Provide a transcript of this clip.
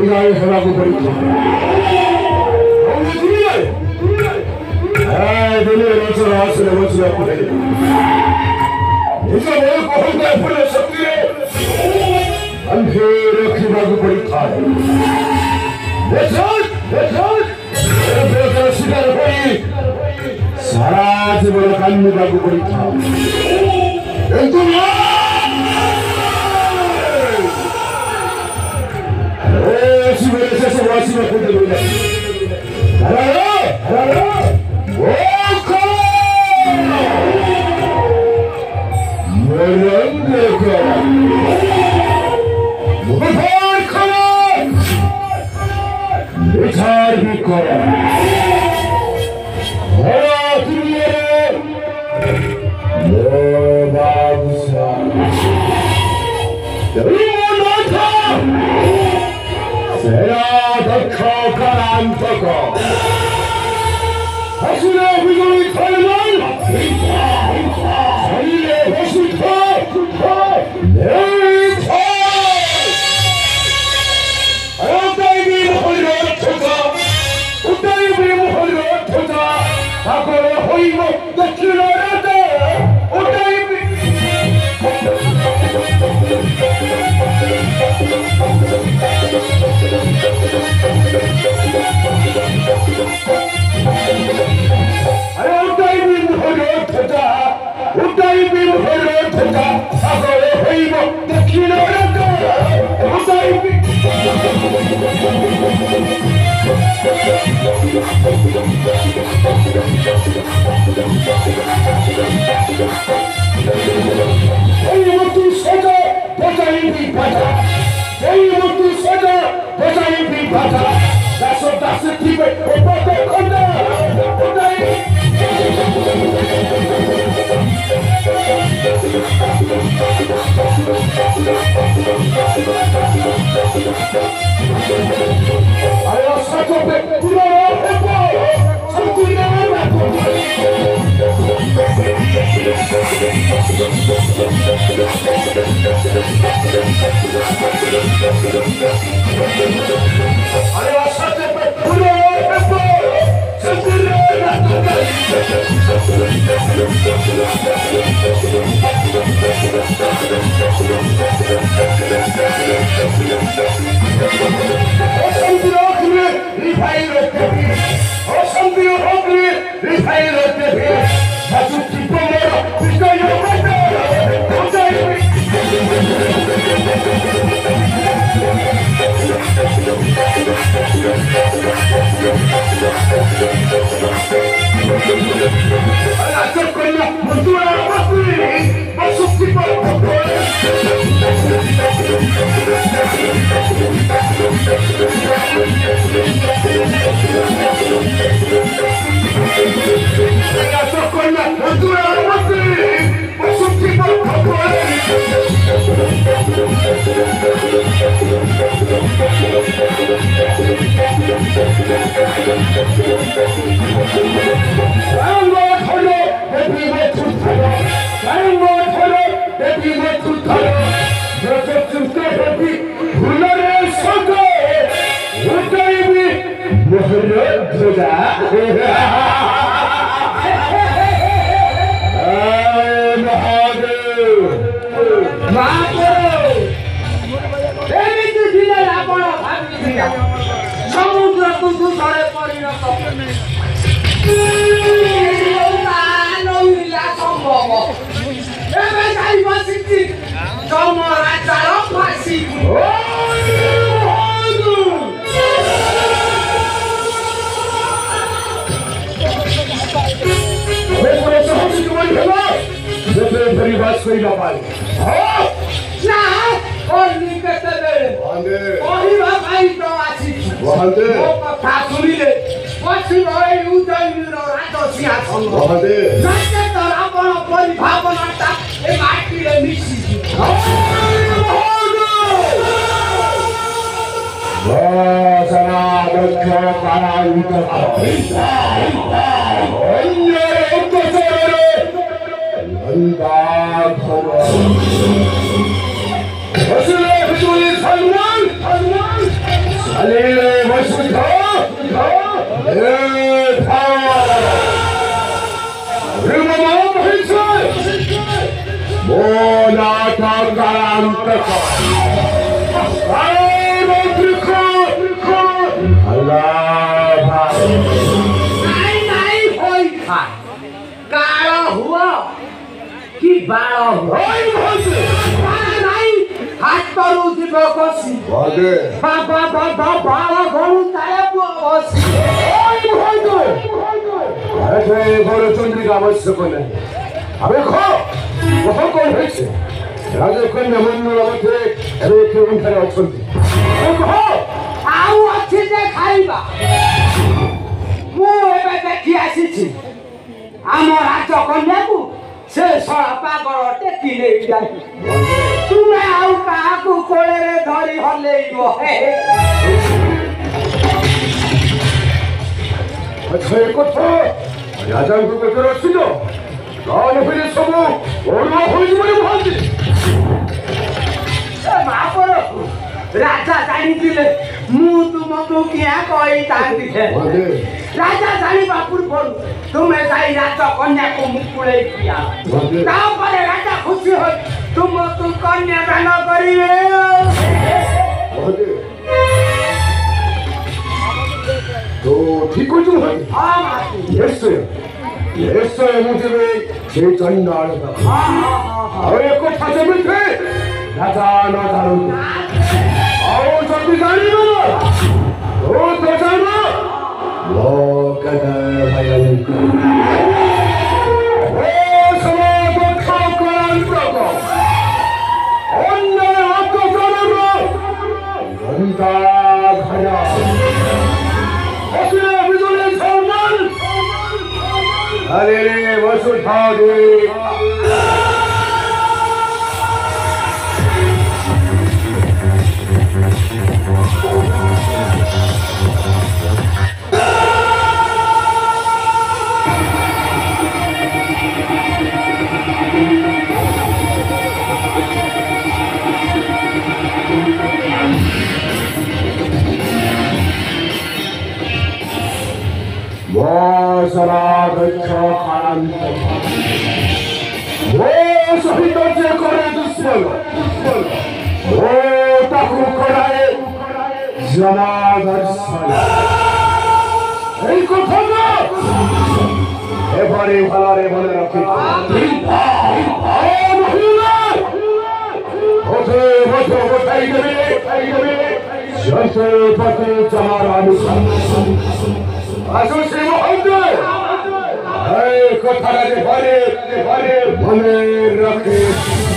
나의 해라고 버리고 दुनिया रात से मसला पड़ेगा इसे मेरे को होगा पूरे शक्ति अंधेरे की बात बड़ी था बेकार शिकार हुई सारा जीवन कानून लागू बड़ी था शिवरे से वासी में खुद बोला हेलो विचार भी करो দেখো अल्लाह भाई नहीं होई था काला हुआ कि बाड़ा हुआ नहीं हाथ पर उठी बकसी वादे बाबा बाबा बाड़ा गरु तारे बकसी ओए भाई ऐसे घरे चंद्रिका आवश्यक नहीं अबे खो वो कौन है से राजा कन्या मंडल मध्य अरे के उनथरे अछंती खो आउ अच्छे से खाइबा मु एबे देखि आसीछि आम राज कन्या को से सळा पागल टेकी नै जाई तुमे आउ काहा को कोळे रे धरी हलेइबो अच्छा एक तो राजा को केतर छिलो गाने फिरे सब ओरवा होई मरे भांति ए बापर राजा जानी दिले मु तुमको क्या कही तांती है राजा जानी बापुर बोल तुम्हें जाई राजा कन्या को मुकुले किया तापरे राजा खुशी हो तुम तू कन्या दान करिवे तो ठीक हो तुम हां माती यस मुझे से चंडाल हां अरे को फसे में थे राजा ना दारू आओ जल्दी गाड़ी में ओ तो जाना वो कहता है भाई ओ समय तो खाओ करान को अन्य आपको जाना गंदा खया असले बिजली सामान अरे वसु उठाओ दे वो सही दर्जे करे दुश्मन वो ताकू कराए जनागर साला এই কথা না এবারে ভালোরে মনে রাখি ওঠে ওঠে ওঠাই দেবে জয়সে পথে চামার অনুসরণ আসো সে মহন্দে এই কথাটা যে পারে মনে রাখে